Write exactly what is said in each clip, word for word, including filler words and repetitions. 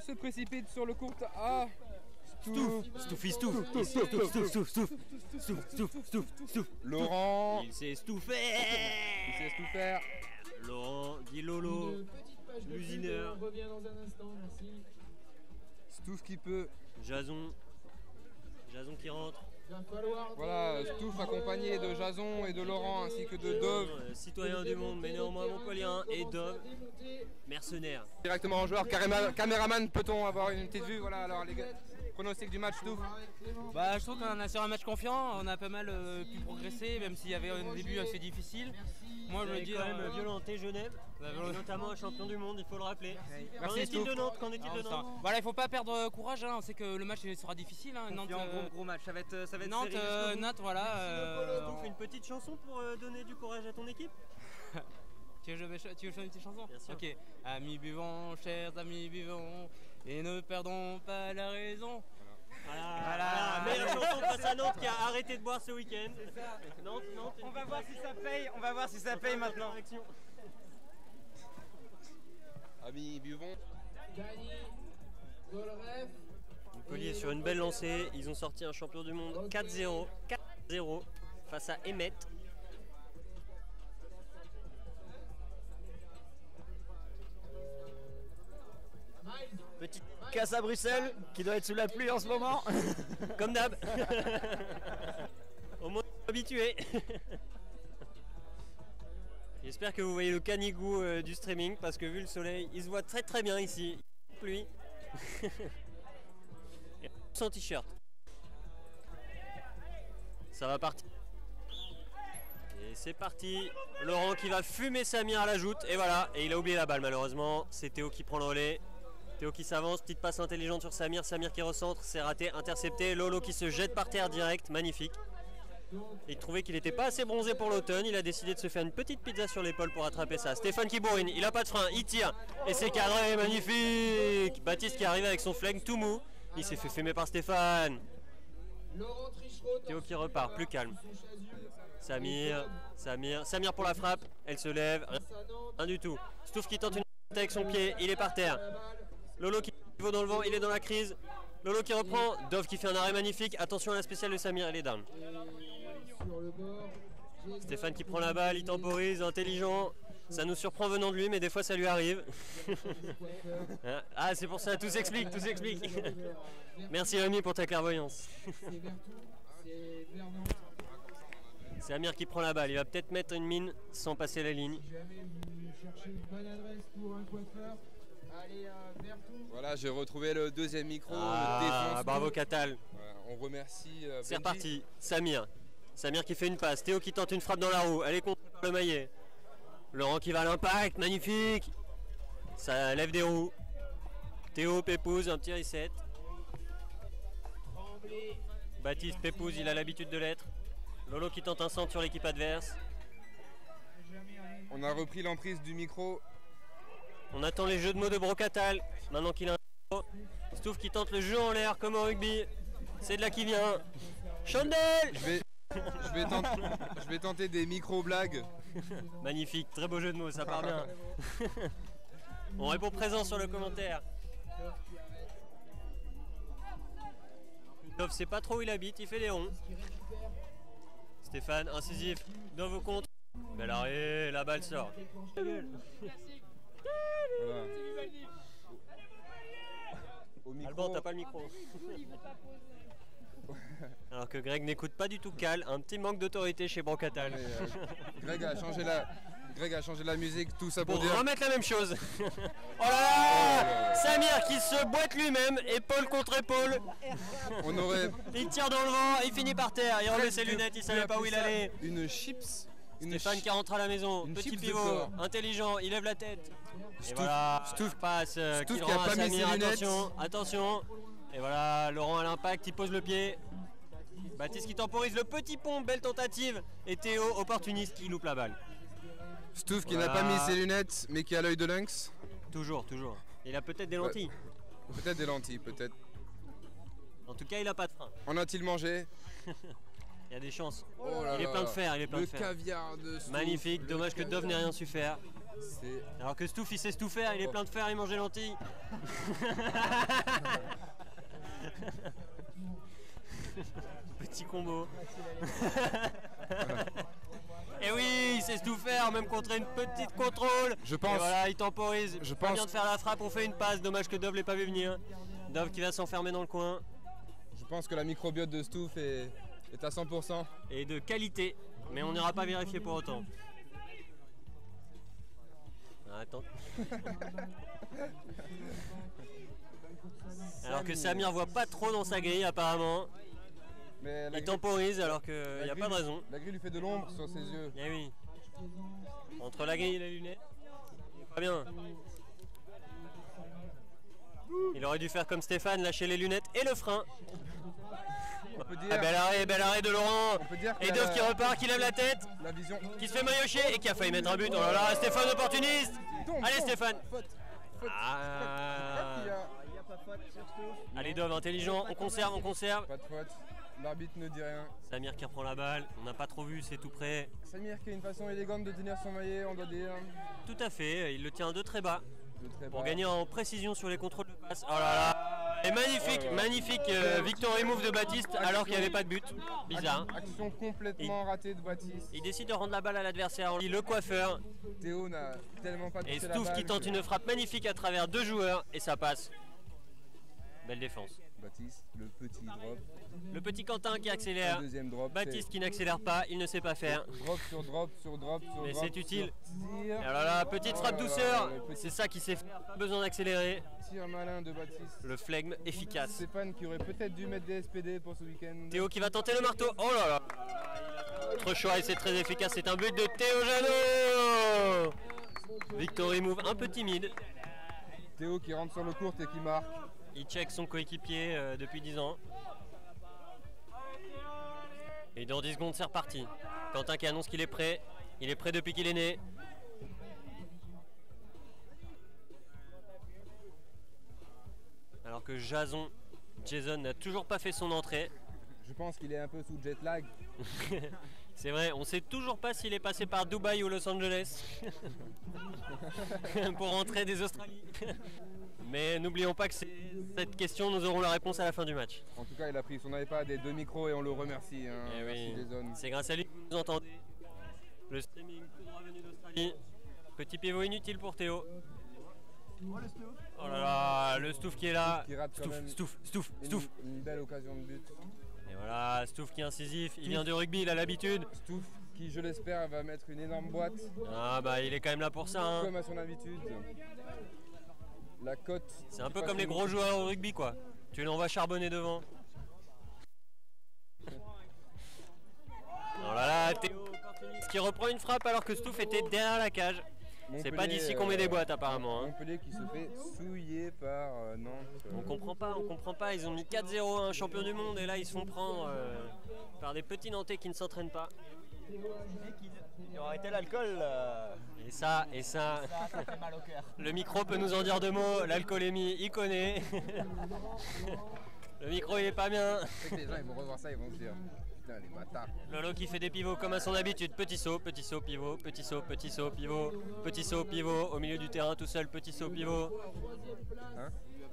se précipite sur le court. Ah, Stouff, Stouffy Stouff, Stouff, Stouff, Stouff, Stouff, Stouff, Stouff, Stouff, Stouff. Laurent, il s'est stouffé. Il sait tout faire. Laurent, Guy Lolo, l'usineur. Revient dans un instant, merci. Stouff qui peut. Jason, Jason qui rentre. Voilà, Stouff accompagné de Jason et de Laurent ainsi que de Dove. Euh, citoyen du monde, mais néanmoins Montpellierin, et Dove, mercenaire. Directement en joueur, caméra- caméraman, peut-on avoir une petite vue? Voilà, alors les gars, pronostic du match, Stouff. Bah, je trouve qu'on a sur un match confiant, on a pas mal euh, pu progresser, même s'il y avait un début assez difficile. Moi je me dis quand même euh, violenté Genève, euh, notamment un champion du monde, il faut le rappeler. Qu'en Merci, est-il de Stouff. Nantes? Qu'en est-il de non, Nantes? ça- Voilà, il faut pas perdre courage, hein. On sait que le match sera difficile. Hein. Nantes, Confiant, euh, gros, gros match, ça va être, ça va être Nantes, serré euh, jusqu'au bout. Nantes, voilà. euh, Stouff, une petite chanson pour euh, donner du courage à ton équipe? Tu veux, tu veux chanter une petite chanson? Bien sûr. Ok. Amis buvons, chers amis buvons, et ne perdons pas la raison. Voilà, Voilà. meilleure chanson face à Nantes qui a arrêté de boire ce week-end. Nantes, Nantes, On va voir si ça paye, on va voir si ça paye maintenant. Amis, buvons. Montpellier sur une belle lancée, ils ont sorti un champion du monde quatre zéro, quatre zéro face à Emmet. Petite Casse à Bruxelles, qui doit être sous la pluie en ce moment. comme d'hab. Au moins habitué. J'espère que vous voyez le canigou euh, du streaming parce que vu le soleil, il se voit très très bien ici. Pluie. Et sans t-shirt. Ça va partir. Et c'est parti. Laurent qui va fumer Samir à la joute. Et voilà. Et il a oublié la balle malheureusement. C'est Théo qui prend le relais. Théo qui s'avance, petite passe intelligente sur Samir, Samir qui recentre, c'est raté, intercepté, Lolo qui se jette par terre direct, magnifique. Il trouvait qu'il n'était pas assez bronzé pour l'automne, il a décidé de se faire une petite pizza sur l'épaule pour attraper ça. Stéphane qui bourrine, il n'a pas de frein, il tire, et c'est cadré, magnifique. Baptiste qui arrive avec son flingue tout mou, il s'est fait fumer par Stéphane. Théo qui repart, plus calme. Samir, Samir, Samir pour la frappe, elle se lève, rien, rien du tout. Stouff qui tente une avec son pied, il est par terre. Lolo qui vaut dans le vent, il est dans la crise. Lolo qui reprend, Dove qui fait un arrêt magnifique. Attention à la spéciale de Samir, elle est down. Stéphane qui prend la balle, il temporise, intelligent. Ça nous surprend venant de lui, mais des fois ça lui arrive. Ah, c'est pour ça, tout s'explique, tout s'explique. Merci Rémi pour ta clairvoyance. C'est Amir qui prend la balle, il va peut-être mettre une mine sans passer la ligne. Voilà, j'ai retrouvé le deuxième micro. Ah, défonce bravo tout. Catal. Voilà, on remercie. euh, C'est Benji. reparti, Samir. Samir qui fait une passe, Théo qui tente une frappe dans la roue, elle est contre le maillet. Laurent qui va à l'impact, magnifique. Ça lève des roues. Théo, Pépouze, un petit reset. Baptiste, Pépouze, il a l'habitude de l'être. Lolo qui tente un centre sur l'équipe adverse. On a repris l'emprise du micro. On attend les jeux de mots de Brocatal, maintenant qu'il a un micro. Stouff qui tente le jeu en l'air comme au rugby. C'est de là qui vient. Chandelle. Je vais, je vais, tenter, je vais tenter des micro-blagues. Magnifique, très beau jeu de mots, ça part bien. On répond présent sur le commentaire. Dove sait pas trop où il habite, il fait des ronds. Stéphane, incisif, Dove au contre. Bel arrêt, la balle sort. Voilà. Au micro. Alban, t'as pas le micro. Alors que Greg n'écoute pas du tout Cal, un petit manque d'autorité chez Brocatal. Mais, euh, Greg a changé la, Greg a changé la musique, tout ça pour, Pour dire. remettre la même chose. Oh là là, Samir qui se boite lui-même, épaule contre épaule. On aurait Il tire dans le vent, il finit par terre, il remet ses presque lunettes, il pu savait pas où appeler il ça allait. Une chips. Une Stéphane chi- qui rentre à la maison, une petit chips de pivot, corps. intelligent, il lève la tête. Et Stouff- voilà, Stouff- passe, euh, Stouff qu'il qui a rend à pas mis Samir, ses lunettes. attention, attention. Et voilà, Laurent à l'impact, il pose le pied. Baptiste qui temporise le petit pont, belle tentative. Et Théo, opportuniste, qui loupe la balle. Stouff qui Voilà. n'a pas mis ses lunettes, mais qui a l'œil de lynx. Toujours, toujours. Il a peut-être des lentilles. Peut-être des lentilles, peut-être. En tout cas, il a pas de frein. En a-t-il mangé? Il y a des chances. Oh là Il est là. plein de fer, il est plein Le de fer. caviar de Stouff, Magnifique, le dommage que Dove n'ait rien su faire. C'est... Alors que Stouff il sait tout faire, il est plein de fer, il mange des lentilles. Petit combo. Et oui, il sait tout faire, même contre une petite contrôle. Je pense. Et voilà, il temporise. Je Pas pense. bien de faire la frappe, on fait une passe. Dommage que Dove l'ait pas vu venir. Dove qui va s'enfermer dans le coin. Je pense que la microbiote de Stouff est, est à cent pour cent. Et de qualité, mais on n'ira pas vérifier pour autant. Ah, attends. Alors que Samir voit pas trop dans sa grille apparemment. Mais la Il grille- temporise alors qu'il la n'y a grille- pas de raison. La grille lui fait de l'ombre sur ses yeux. Eh oui. Entre la grille et les lunettes. Pas bien. Il aurait dû faire comme Stéphane, lâcher les lunettes et le frein. On peut dire, Ah, bel arrêt, bel arrêt de Laurent. on peut dire Et qu'il a Dove la- qui repart, qui lève la tête, la vision. qui se fait maillotcher et qui a failli mettre un but. Oh là là, Stéphane opportuniste. Tombe, Allez tombe. Stéphane. Faute. Faute. Ah. Il y a- Allez Dove, intelligent, on conserve, on conserve. Pas de faute. L'arbitre ne dit rien. Samir qui reprend la balle, on n'a pas trop vu, c'est tout près. Samir qui a une façon élégante de tenir son maillet, on doit dire. Tout à fait, il le tient de très bas De très pour bas. gagner en précision sur les contrôles de passe. Oh là là. Et magnifique, Oh là là. magnifique euh, victory move de Baptiste alors qu'il n'y avait pas de but. Bizarre. hein. Action complètement ratée de Baptiste. Il décide de rendre la balle à l'adversaire. Il le coiffeur Théo n'a tellement pas touché et la Stouff balle qui tente que- une frappe magnifique à travers deux joueurs et ça passe. Belle défense. Baptiste, le petit drop. Le petit Quentin qui Le accélère. deuxième drop. Baptiste qui n'accélère pas, il ne sait pas faire. c'est Drop sur drop sur drop sur Mais drop. c'est utile. sur Et Tir, alors là, petite Oh frappe là là, douceur. le petit- C'est ça qui sait faire. Pas besoin d'accélérer. tir malin de Baptiste. Le flegme efficace. Stéphane qui aurait peut-être dû mettre des S P D pour ce week-end. Théo qui va tenter le marteau. Oh là là. Autre choix et c'est très efficace. C'est un but de Théo Jeannot. Victory move un peu timide. Théo qui rentre sur le court et qui marque. Il check son coéquipier euh, depuis dix ans. Et dans dix secondes, c'est reparti. Quentin qui annonce qu'il est prêt. Il est prêt depuis qu'il est né. Alors que Jason, Jason n'a toujours pas fait son entrée. Je pense qu'il est un peu sous jet lag. C'est vrai, on sait toujours pas s'il est passé par Dubaï ou Los Angeles pour rentrer des Australies. Mais n'oublions pas que c'est- cette question, nous aurons la réponse à la fin du match. En tout cas, il a pris son iPad et deux micros et on le remercie. Hein. Eh Merci oui, Jason. c'est grâce à lui que vous nous entendez. Le streaming tout droit venu d'Australie. Petit pivot inutile pour Théo. Oh là là, le Stouff qui est là. Qui rate quand Stouff, même Stouff, Stouff, Une, Stouff. une belle occasion de but. Et voilà, Stouff qui est incisif. Il vient de rugby, il a l'habitude. Stouff qui, je l'espère, va mettre une énorme boîte, Ah bah il est quand même là pour ça. hein. comme à son habitude. La cote. C'est un qui peu passe comme les au- gros joueurs au rugby quoi. Tu l'envoies charbonner devant. Oh là là, Théo qui reprend une frappe alors que Stouff était derrière la cage. C'est pas Montpellier, d'ici qu'on met euh, des boîtes apparemment. hein. Montpellier qui se fait souiller par euh, Nantes. On comprend pas, on comprend pas. Ils ont mis quatre zéro à un champion du monde et là ils se font prendre euh, par des petits Nantais qui ne s'entraînent pas. Il aurait été l'alcool. euh, Et ça, et ça, Ça, ça fait mal au cœur. le micro peut nous en dire deux mots. L'alcoolémie, il connaît. Le micro il est pas bien. C'est que les gens ils vont revoir ça, ils vont se dire putain, les bâtards. Lolo qui fait des pivots comme à son habitude. Petit saut, petit saut, pivot, petit saut, petit saut, pivot, petit saut, pivot, au milieu du terrain tout seul, petit saut, pivot. Hein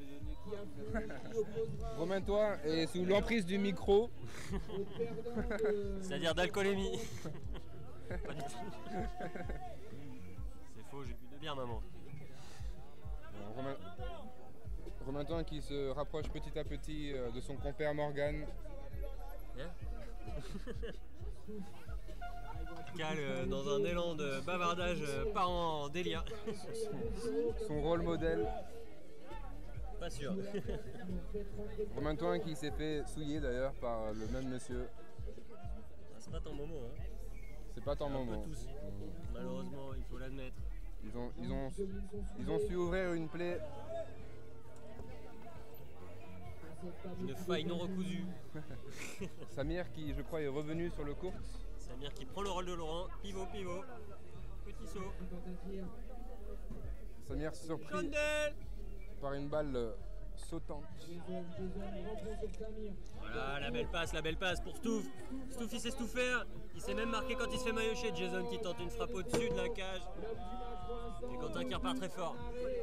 Romain-toi et sous l'emprise du micro. C'est-à-dire d'alcoolémie. Pas du tout. C'est faux, j'ai bu de bière, maman. Alors, Romain... Romain-toi qui se rapproche petit à petit euh, de son compère Morgan. Cale euh, dans un élan de bavardage euh, part en délire. Son rôle modèle. Pas sûr. Romain-toi qui s'est fait souiller d'ailleurs par le même monsieur. Ah, c'est pas ton moment, hein. C'est pas ton Un peu moment. tous. Malheureusement, il faut l'admettre. Ils ont, ils, ont, ils ont su ouvrir une plaie. Une faille non recousue. Samir qui je crois est revenu sur le court. Samir qui prend le rôle de Laurent. Pivot, pivot. Petit saut. Samir surpris Chandelle par une balle sautante. Voilà, la belle passe, la belle passe pour Stouff. Stouff, il sait tout faire. Il sait même marquer quand il se fait maillotcher. Jason qui tente une frappe au-dessus de la cage. Et Quentin qui repart très fort.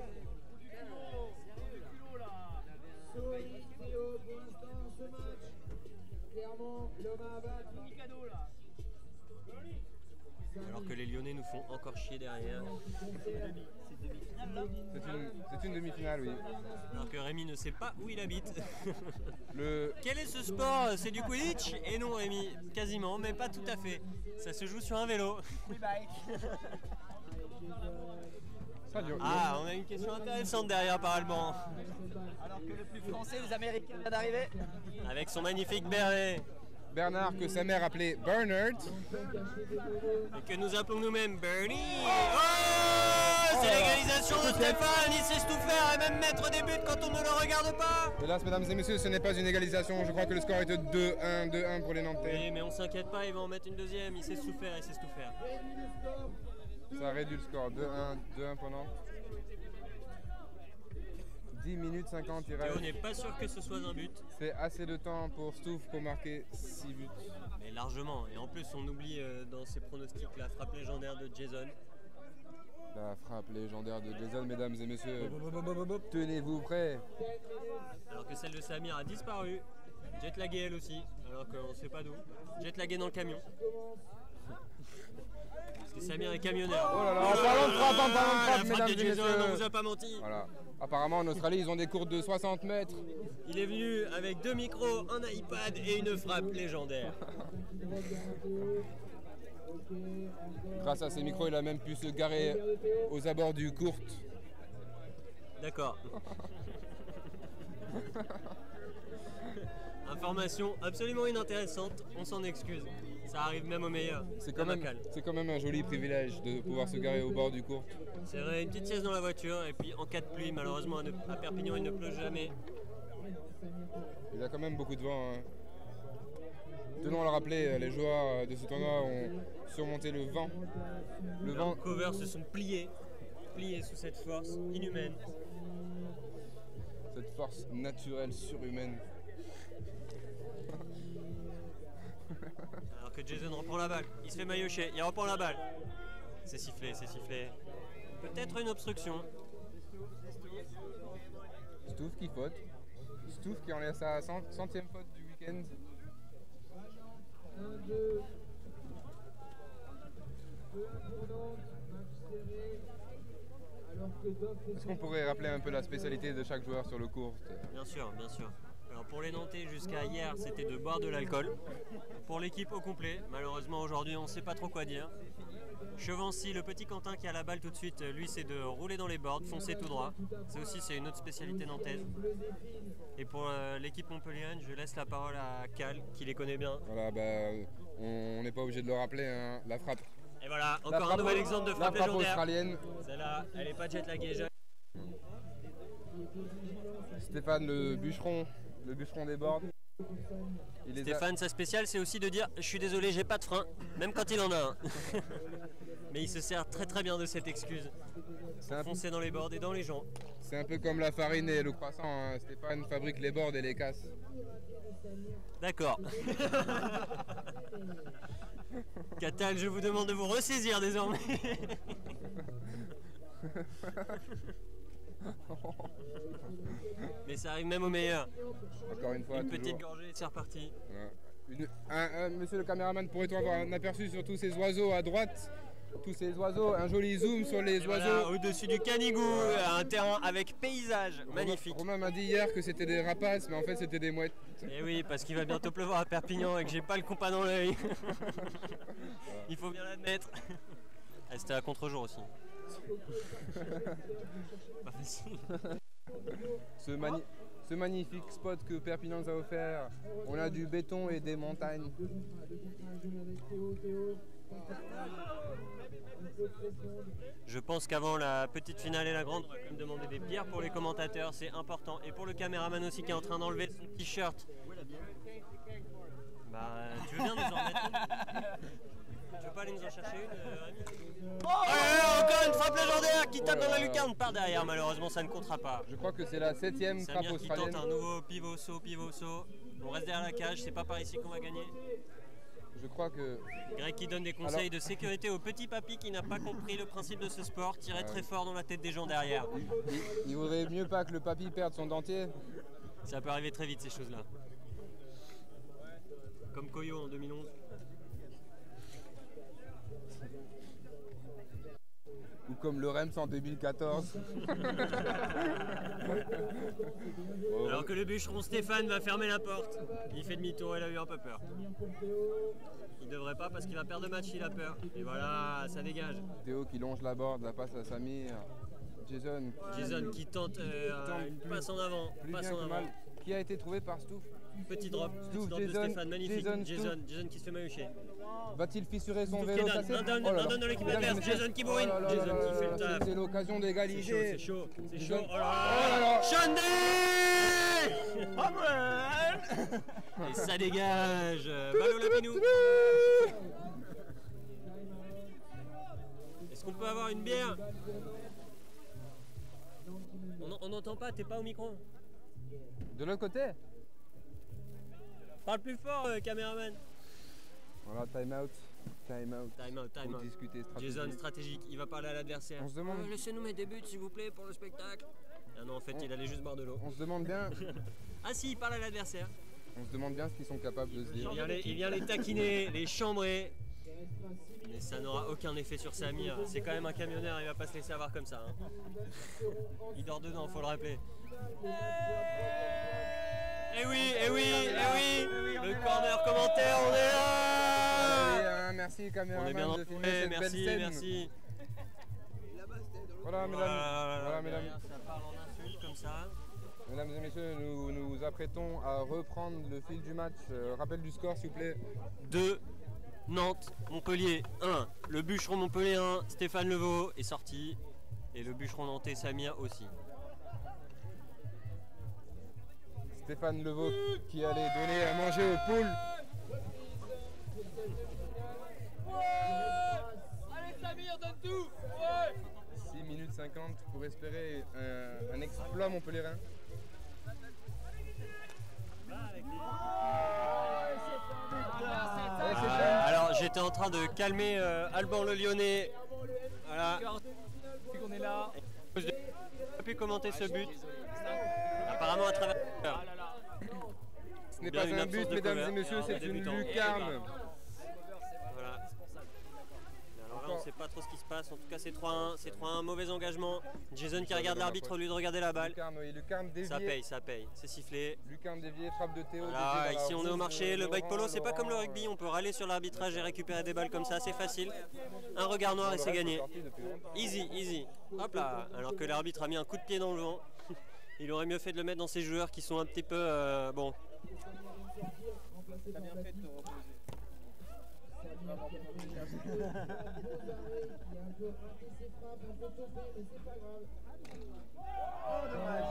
Alors que les Lyonnais nous font encore chier derrière. C'est une, c'est une demi-finale, oui. Alors que Rémi ne sait pas où il habite. Le... Quel est ce sport? C'est du Quidditch? Et non Rémi, quasiment, mais pas tout à fait. Ça se joue sur un vélo. Ça dure. Ah, on a une question intéressante derrière par Alban. Alors que le plus français, les Américains vient d'arriver. Avec son magnifique béret. Bernard, que sa mère appelait Bernard. Et que nous appelons nous-mêmes Bernie. Oh, c'est l'égalisation de Stéphane. Il sait tout faire et même mettre des buts quand on ne le regarde pas. Hélas, mesdames et messieurs, ce n'est pas une égalisation. Je crois que le score est de deux un, deux un pour les Nantais. Oui, mais on s'inquiète pas, il va en mettre une deuxième. Il sait tout faire, il sait tout faire. Ça réduit le score. deux un, deux un pour Nantes. dix minutes cinquante, il Et reste. on n'est pas sûr que ce soit un but. C'est assez de temps pour Stouff pour marquer six buts. Mais largement. Et en plus, on oublie euh, dans ses pronostics la frappe légendaire de Jason. La frappe légendaire de Jason, mesdames et messieurs. Tenez-vous prêts. Alors que celle de Samir a disparu. Jetlaguée elle aussi, alors qu'on ne sait pas d'où. Jetlaguée dans le camion. Parce que Samir est camionneur. Oh là là, en parlant de frappe, en parlant de Ah, frappe, la frappe mesdames de et Jason, messieurs. on vous a pas menti. Voilà. Apparemment, en Australie, ils ont des courtes de soixante mètres. Il est venu avec deux micros, un iPad et une frappe légendaire. Grâce à ces micros, il a même pu se garer aux abords du court. D'accord. Information absolument inintéressante, on s'en excuse. Ça arrive même aux meilleurs. C'est quand, même, c'est quand même un joli privilège de pouvoir se garer au bord du court. C'est vrai, une petite sieste dans la voiture et puis en cas de pluie, malheureusement à, ne, à Perpignan il ne pleut jamais. Il y a quand même beaucoup de vent. Hein. Tenons à le rappeler, les joueurs de ce tournoi ont surmonté le vent. Le Les vent. covers se sont pliés, pliés sous cette force inhumaine. Cette force naturelle surhumaine. Alors que Jason reprend la balle, il se fait maillotcher, il reprend la balle. C'est sifflé, c'est sifflé. Peut-être une obstruction. Stouff qui faute. Stouff qui enlève sa centième faute du week-end. Est-ce qu'on pourrait rappeler un peu la spécialité de chaque joueur sur le court? Bien sûr, bien sûr. Alors pour les Nantais, jusqu'à hier, c'était de boire de l'alcool. Pour l'équipe au complet, malheureusement aujourd'hui, on ne sait pas trop quoi dire. Chevancy, le petit Quentin qui a la balle tout de suite, lui c'est de rouler dans les boards, foncer tout droit. C'est aussi c'est une autre spécialité nantaise. Et pour euh, l'équipe montpelliéraine, je laisse la parole à Cal, qui les connaît bien. Voilà, bah, on n'est pas obligé de le rappeler, hein, la frappe. Et voilà, La encore frappe, un nouvel exemple de frappe la frappe légendaire. australienne. Celle-là, elle n'est pas jetlaguée. Stéphane le bûcheron, le bûcheron des boards. Il les Stéphane, a... sa spéciale, c'est aussi de dire « je suis désolé, j'ai pas de frein », même quand il en a un. Mais il se sert très très bien de cette excuse. Un... Foncer dans les boards et dans les gens. C'est un peu comme la farine et le croissant, hein. Stéphane fabrique les boards et les casse. D'accord. Catal, je vous demande de vous ressaisir désormais. Mais ça arrive même au meilleur. Encore une fois, une toujours. petite gorgée, c'est reparti. Ouais. Une, un, un, monsieur le caméraman, pourrait-on avoir un aperçu sur tous ces oiseaux à droite? Tous ces oiseaux, un joli zoom sur les Et oiseaux. voilà, au-dessus du Canigou, un terrain avec paysage magnifique. Romain m'a dit hier que c'était des rapaces, mais en fait c'était des mouettes. Et oui, parce qu'il va bientôt pleuvoir à Perpignan et que j'ai pas le compas dans l'œil. Il faut bien l'admettre. Ah, c'était à contre-jour aussi. Pas facile. Ce, mani ce magnifique spot que Perpignan nous a offert, on a du béton et des montagnes. Je pense qu'avant la petite finale et la grande, on va quand même demander des bières pour les commentateurs, c'est important. Et pour le caméraman aussi qui est en train d'enlever son t-shirt. Bah, tu veux bien nous en remettre une? Tu veux pas aller nous en chercher une, euh, Rémi? Oh, allez, encore une frappe légendaire qui tape dans la lucarne par derrière. Malheureusement, ça ne comptera pas. Je crois que c'est la septième frappe Samir qui australienne. tente un nouveau pivot saut, pivot saut. On reste derrière la cage, c'est pas par ici qu'on va gagner. Je crois que... Greg qui donne des conseils Alors... de sécurité au petit papy qui n'a pas compris le principe de ce sport. Tirer ouais. très fort dans la tête des gens derrière. Il, il, il vaudrait mieux pas que le papy perde son dentier. Ça peut arriver très vite ces choses-là. Comme Koyo en deux mille onze. Ou comme le Rems en deux mille quatorze. Alors que le bûcheron Stéphane va fermer la porte. Il fait demi-tour, il a eu un peu peur. Il devrait pas parce qu'il va perdre le match, il a peur. Et voilà, ça dégage. Théo qui longe la board, la passe à Samir. Jason. Jason qui tente euh, une passe en avant. Passe en avant. Qui a été trouvé par Stouff. Petit drop, Stouff, petit drop Jason, de Stéphane, magnifique. Jason, Jason, Jason qui se fait maillotcher. Va-t-il fissurer son Stouff vélo qui donne, un down, oh là un down dans l'équipe là. adverse. Jason qui bourrine. Oh là là Jason là qui fait le taf. C'est l'occasion d'égaliser. C'est chaud, c'est chaud, c'est Jason. chaud. Oh là là. Shandy. Et ça dégage. Balle au lapinou. Est-ce qu'on peut avoir une bière? On n'entend pas, t'es pas au micro. De l'autre côté? Parle plus fort, euh, caméraman. Voilà, time out. Time out. Time out, time Pour out. discuter stratégie. Jason stratégique, il va parler à l'adversaire. On se demande. Euh, Laissez-nous mettre des buts, s'il vous plaît, pour le spectacle. Ah non, en fait, on... il allait juste boire de l'eau. On se demande bien. Ah si, il parle à l'adversaire. On se demande bien ce qu'ils sont capables de se dire. Il vient les, il vient les taquiner, les chambrer. Mais ça n'aura aucun effet sur Samir. C'est quand même un camionneur, il va pas se laisser avoir comme ça. Hein. Il dort dedans, faut le rappeler. Eh oui, eh oui, eh oui, le corner commentaire, on est là. Allez, hein, merci caméraman on est bien de filmer cette merci, belle scène. merci. Voilà, mesdames, voilà, voilà, mesdames. Ça parle en insulte comme ça. Mesdames et messieurs, nous nous apprêtons à reprendre le fil du match. Euh, rappel du score, s'il vous plaît. deux, Nantes, Montpellier un. Le bûcheron Montpellier un, Stéphane Levaux est sorti. Et le bûcheron nantais Samir aussi. Stéphane Levaux qui allait donner à manger aux poules. Allez Samir, donne tout. Ouais. six minutes cinquante pour espérer un, un exploit montpellierin. Euh, alors j'étais en train de calmer euh, Alban le Lyonnais. Voilà. Depuis qu'on est là. J'ai pas pu commenter ce but. Apparemment à travers. Ce n'est pas un but, mesdames et messieurs, c'est une lucarne. Voilà. Alors là, on ne sait pas trop ce qui se passe. En tout cas, c'est trois un. C'est trois un, mauvais engagement. Jason qui regarde l'arbitre au lieu de regarder la balle. Lucarne, oui, lucarne déviée. Ça paye, ça paye. C'est sifflé. Lucarne déviée, frappe de Théo. Voilà, ici on est au marché. Le bike polo, c'est pas comme le rugby. On peut râler sur l'arbitrage et récupérer des balles comme ça, c'est facile. Un regard noir et c'est gagné. Easy, easy. Hop là. Alors que l'arbitre a mis un coup de pied dans le vent. Il aurait mieux fait de le mettre dans ses joueurs qui sont un petit peu euh, bon. T'as bien fait de te reposer. Oh dommage.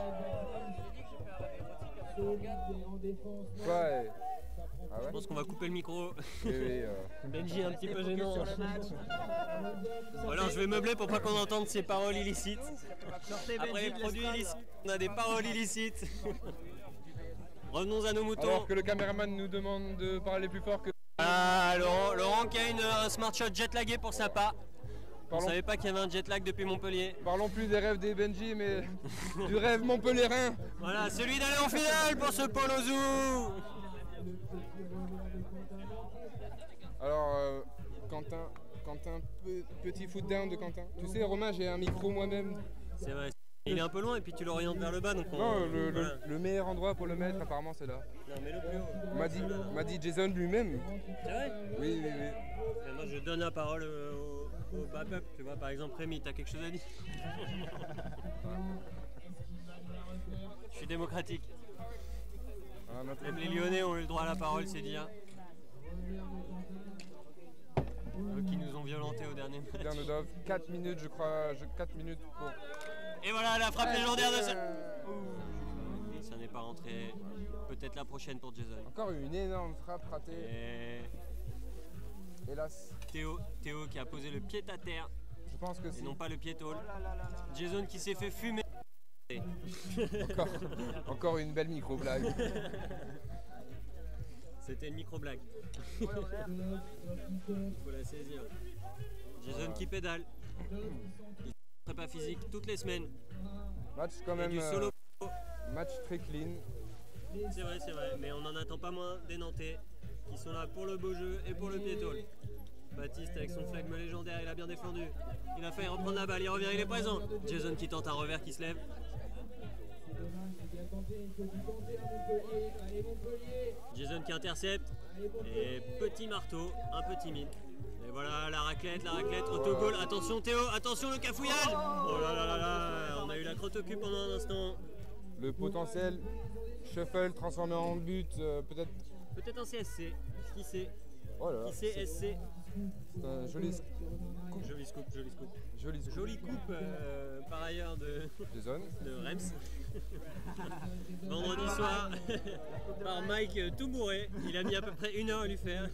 Ouais. Ah ouais. Je pense qu'on va couper le micro. Oui, oui, euh... Benji est un petit peu gênant. Alors je vais meubler pour pas qu'on entende ces paroles illicites. Après les produits illicites, on a des paroles illicites. Revenons à nos moutons. Alors que le caméraman nous demande de parler plus fort que... Ah, Laurent, Laurent qui a une, un smart shot jet lagué pour sa part. On Parlons... savait pas qu'il y avait un jet lag depuis Montpellier. Parlons plus des rêves des Benji, mais du rêve montpellierin. Voilà, celui d'aller en finale pour ce Polo Zoo. Alors, euh, Quentin, Quentin, pe petit foot down de Quentin. Tu sais, Romain, j'ai un micro moi-même. C'est vrai. Il est un peu loin et puis tu l'orientes vers le bas. Donc on... Non, le, voilà. le, le meilleur endroit pour le mettre, apparemment, c'est là. Non, mais le plus haut. M'a dit, m'a dit Jason lui-même. C'est vrai? Oui, oui, oui. Et moi, je donne la parole euh, au, au backup. Tu vois, par exemple, Rémi, t'as quelque chose à dire? Je suis démocratique. Ah, Même les Lyonnais ont eu le droit à la parole, c'est dire. Eux qui nous ont violentés au dernier match. Bernodov, quatre minutes, je crois, quatre minutes pour... Et voilà la frappe légendaire de ça. Ça n'est pas rentré. Peut-être la prochaine pour Jason. Encore une énorme frappe ratée. Et... Hélas. Théo, Théo qui a posé le pied à terre. Je pense que Et c'est non pas le pied-tôle. Jason qui s'est fait fumer. encore, encore une belle micro-blague. C'était une micro-blague. Il faut la saisir. Jason qui pédale. Il fait pas physique toutes les semaines. Match quand Et même, du solo. euh, match très clean. C'est vrai, c'est vrai. Mais on n'en attend pas moins des Nantais qui sont là pour le beau jeu et pour le pied-tôle. Baptiste avec son flegme légendaire, il a bien défendu. Il a failli reprendre la balle, il revient, il est présent. Jason qui tente un revers qui se lève. Jason qui intercepte. Et petit marteau, un peu timide. Et voilà la raclette, la raclette, autogol. Attention Théo, attention le cafouillage. Oh là là là là, on a eu la crotte au cul pendant un instant. Le potentiel shuffle transformé en but, euh, peut-être. Peut-être un C S C, qui sait. Oh là là, Qui sait S C. c'est un joli scoop. Joli scoop, joli scoop. Joli scoop. Jolie coupe euh, par ailleurs de, Jason. de Rems. Vendredi soir, par Mike euh, tout bourré. Il a mis à peu près une heure à lui faire.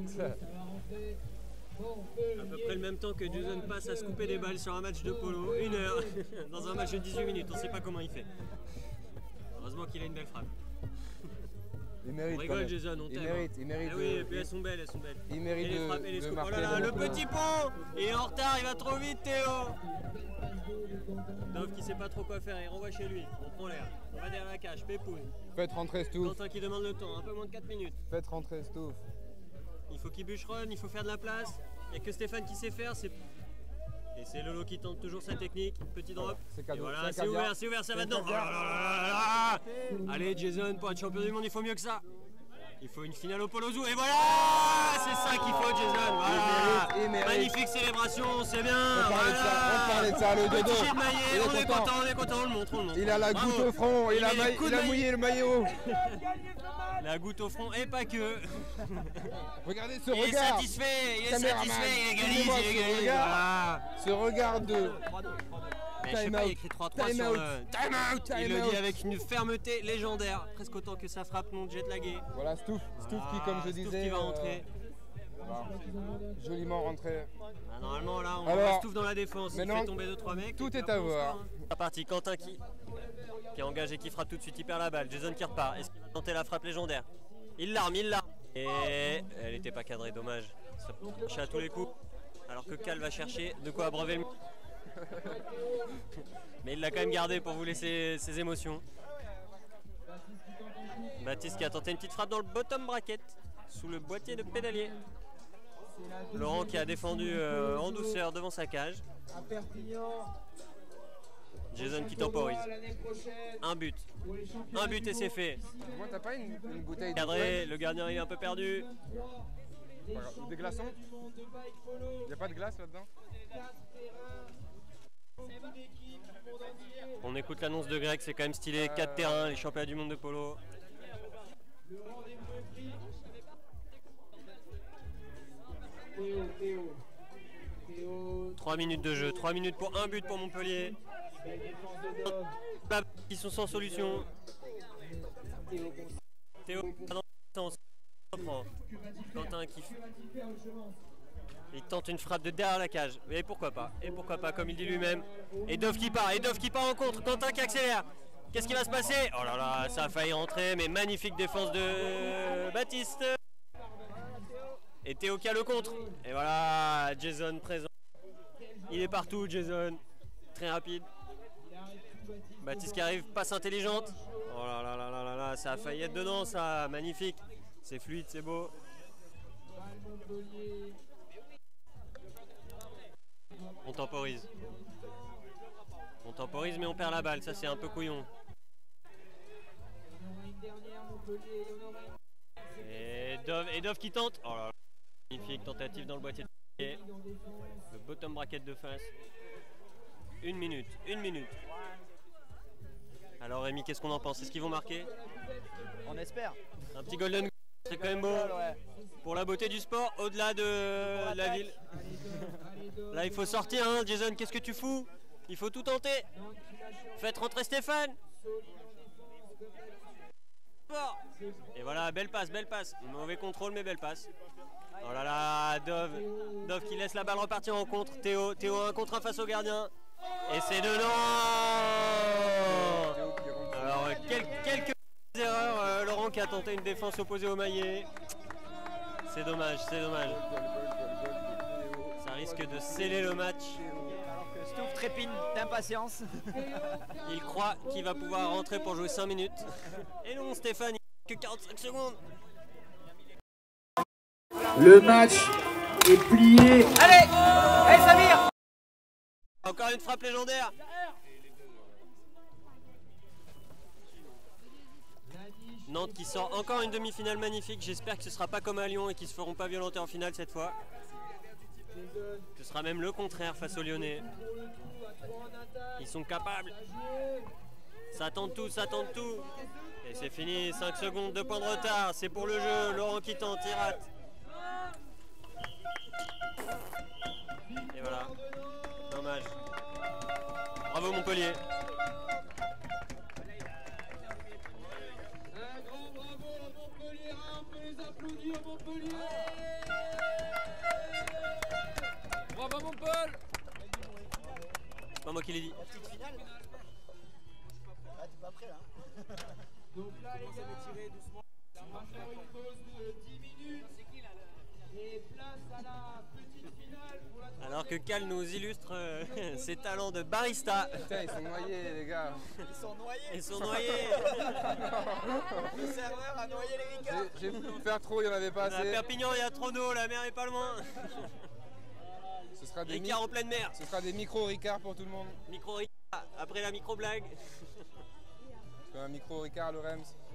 À peu près le même temps que Jason passe à se couper des balles sur un match de polo. Une heure dans un match de dix-huit minutes. On ne sait pas comment il fait. Heureusement qu'il a une belle frappe. Il On mérite. quand rigole même. Jason, on Il t'aime. mérite, il mérite. Ah oui, de- et puis elles sont belles, elles sont belles. Il Et mérite les de, frappes et les de scoops. Oh marquer là là, le bon petit pont. Il est en retard, il va trop vite Théo. Dove qui sait pas trop quoi faire, il renvoie chez lui. On prend l'air, on va derrière la cage, Pépouze. Faites rentrer Stouff. Quentin qui demande le temps, un peu moins de quatre minutes. Faites rentrer Stouff. Il faut qu'il bûcheronne, il faut faire de la place. Il n'y a que Stéphane qui sait faire. c'est- Et c'est Lolo qui tente toujours sa technique. Petit drop. C'est Et cadeau. voilà, C'est c'est caviar. ouvert, c'est ouvert, ça va C'est dedans. Oh caviar. là là là là là. Allez Jason, pour être champion du monde, il faut mieux que ça. Il faut une finale au Polo Zoo. Et voilà, c'est ça qu'il faut Jason. Voilà. Il mérite, il mérite. Magnifique célébration, c'est bien. On parlait de ça, on parlait de ça, le Petit dodo. jet de maillet, Il est on est content. content, on est content, on le montre, on le montre. Il a la Bravo. goutte au front, il, Il a, met les maille- coups il de a maillet. mouillé le maillot. La goutte au front et pas que. Regardez ce Il est regard. satisfait, il est Caméraman. satisfait, il égalise, Excusez-moi, il ce égalise. regard. Voilà. Ce regard de Mais je sais Time pas, il out. écrit trois trois Time sur out. le... Time out. Time Il le out. dit avec une fermeté légendaire, presque autant que sa frappe non jetlaguée. voilà Stouff, Stouff qui comme je Stouff disais qui va euh, rentrer. va joliment rentrer. Ah, normalement là on Alors, va Stouff dans la défense, il maintenant, fait tomber deux trois mecs. tout et puis est après, à on se voir. voit, hein. C'est parti, Quentin qui, qui est engagé, qui frappe tout de suite, il perd la balle. Jason qui repart, est-ce qu'il va tenter la frappe légendaire? Il l'arme, il l'arme. Et elle n'était pas cadrée, dommage. Ça touchait à tous les coups. Alors que Cal va chercher de quoi abreuver le... Mais il l'a quand même gardé pour vous laisser ses émotions. Baptiste qui a tenté une petite frappe dans le bottom bracket, sous le boîtier de pédalier. Laurent qui a défendu euh, en douceur devant sa cage. Jason qui temporise. Un but. Un but et c'est fait. Moi t'as pas une, une bouteille de Cadré, le gardien il est un peu perdu. Ou des glaçons? Y a pas de glace là-dedans? On écoute l'annonce de Greg, c'est quand même stylé. quatre terrains, les championnats du monde de polo. trois minutes de jeu, trois minutes pour un but pour Montpellier. Ils sont sans solution. Théo, reprend. Quentin qui il tente une frappe de derrière la cage. Et pourquoi pas? Et pourquoi pas, comme il dit lui-même. Et Dove qui part, et Dove qui part en contre. Quentin qui accélère. Qu'est-ce qui va se passer? Oh là là, ça a failli rentrer, mais magnifique défense de Baptiste. Et Théo qui a le contre. Et voilà, Jason présent. Il est partout, Jason. Très rapide. Baptiste qui arrive, passe intelligente. Oh là là là là là là, ça a failli être dedans, ça. Magnifique. C'est fluide, c'est beau. On temporise. On temporise, mais on perd la balle. Ça, c'est un peu couillon. Et Dove, et Dove qui tente. Oh là là. Magnifique tentative dans le boîtier de pied. Le bottom bracket de face. Une minute, une minute. Alors Rémi, qu'est-ce qu'on en pense? Est-ce qu'ils vont marquer? On espère. Un petit golden goal, c'est quand même beau. Ouais. Pour la beauté du sport, au-delà de la ville. Là, il faut sortir, hein, Jason, qu'est-ce que tu fous? Il faut tout tenter. Faites rentrer Stéphane. Et voilà, belle passe, belle passe. Mauvais contrôle, mais belle passe. Oh là là, Dove, Dove qui laisse la balle repartir en contre. Théo, Théo un contre un face au gardien. Et c'est dedans. Alors quel, quelques erreurs, euh, Laurent qui a tenté une défense opposée au maillet. C'est dommage, c'est dommage. Ça risque de sceller le match. Alors que Stouff trépine d'impatience. Il croit qu'il va pouvoir rentrer pour jouer cinq minutes. Et non, Stéphane, il n'a que quarante-cinq secondes. Le match est plié. Allez, allez Samir. Encore une frappe légendaire. Nantes qui sort encore une demi-finale magnifique. J'espère que ce ne sera pas comme à Lyon et qu'ils ne se feront pas violenter en finale cette fois. Ce sera même le contraire face aux Lyonnais. Ils sont capables. Ça tente tout, ça tente tout. Et c'est fini, cinq secondes, deux points de retard. C'est pour le jeu, Laurent qui tente, il rate. Et voilà, dommage. Bravo Montpellier. Un grand bravo à Montpellier, on peut les applaudir Montpellier. Bravo mon Paul. C'est pas moi qui l'ai dit. Petite finale. Ah, t'es pas prêt là. Donc là les gars, on va faire une pause de dix minutes. Et place à la petite finale pour la Alors que Cal nous illustre euh, ses talents de barista. Putain, ils sont noyés, les gars. Ils sont noyés. Ils sont noyés. Le serveur a noyé les ricards. J'ai voulu faire trop, il n'y en avait pas À assez. Perpignan, il y a trop d'eau, la mer est pas loin. Ce sera des, mi- Ricard en pleine mer. ce sera des micro Ricard pour tout le monde. Micro Ricard, après la micro blague. Un micro Ricard Lorenz.